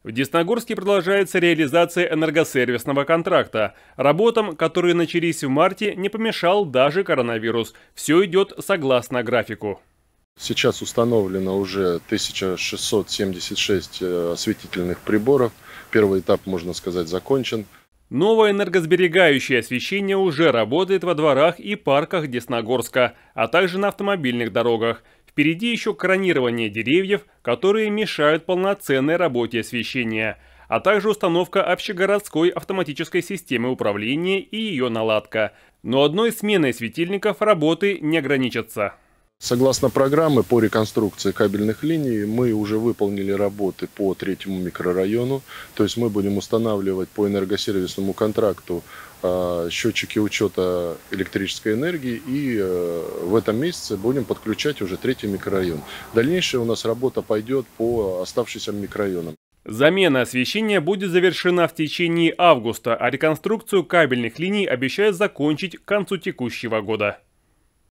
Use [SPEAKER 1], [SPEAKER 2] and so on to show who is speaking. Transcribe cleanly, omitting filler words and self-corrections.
[SPEAKER 1] В Десногорске продолжается реализация энергосервисного контракта. Работам, которые начались в марте, не помешал даже коронавирус. Все идет согласно графику.
[SPEAKER 2] Сейчас установлено уже 1676 осветительных приборов. Первый этап, можно сказать, закончен.
[SPEAKER 1] Новое энергосберегающее освещение уже работает во дворах и парках Десногорска, а также на автомобильных дорогах. Впереди еще кронирование деревьев, которые мешают полноценной работе освещения, а также установка общегородской автоматической системы управления и ее наладка. Но одной сменой светильников работы не ограничатся.
[SPEAKER 2] Согласно программы по реконструкции кабельных линий, мы уже выполнили работы по третьему микрорайону. То есть мы будем устанавливать по энергосервисному контракту счетчики учета электрической энергии, и в этом месяце будем подключать уже третий микрорайон. Дальнейшая у нас работа пойдет по оставшимся микрорайонам.
[SPEAKER 1] Замена освещения будет завершена в течение августа, а реконструкцию кабельных линий обещают закончить к концу текущего года.